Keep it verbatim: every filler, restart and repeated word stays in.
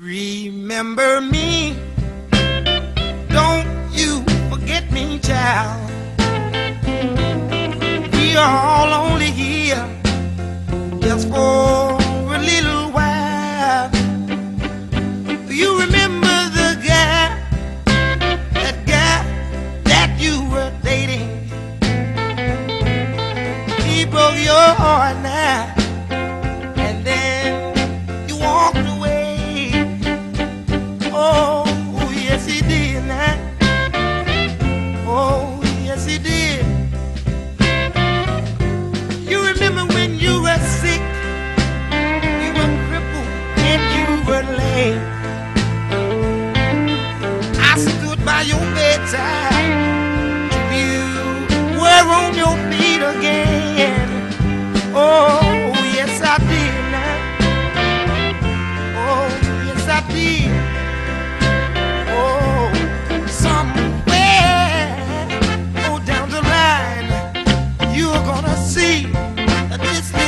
Remember me, don't you forget me, child. We are all only here just for a little while. Do you remember the guy, that guy that you were dating? He broke your heart now, and then you walked away. Oh, yes he did now. Oh, yes he did. You remember when you were sick, you were crippled and you were lame. I stood by your bedside till you were on your feet again. Oh, yes I did now. Oh, yes I did. Oh, somewhere, oh, down the line, you're gonna see that this